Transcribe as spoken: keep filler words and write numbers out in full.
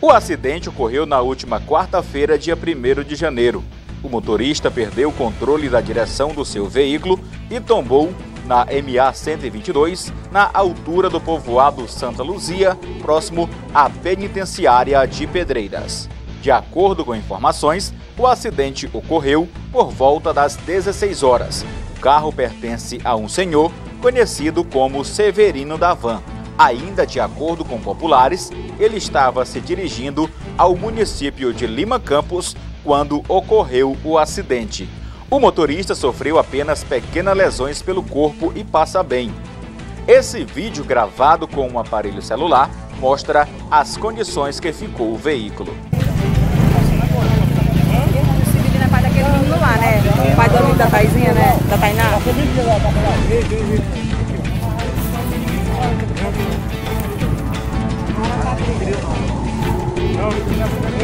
O acidente ocorreu na última quarta-feira, dia primeiro de janeiro. O motorista perdeu o controle da direção do seu veículo e tombou na M A cento e vinte e dois, na altura do povoado Santa Luzia, próximo à penitenciária de Pedreiras. De acordo com informações, o acidente ocorreu por volta das dezesseis horas. O carro pertence a um senhor conhecido como Severino da Van. Ainda de acordo com populares, ele estava se dirigindo ao município de Lima Campos quando ocorreu o acidente. O motorista sofreu apenas pequenas lesões pelo corpo e passa bem. Esse vídeo, gravado com um aparelho celular, mostra as condições que ficou o veículo. Esse menino é pai daquele menino lá, né? O pai do amigo da Taizinha, né? Da Tainá. Não,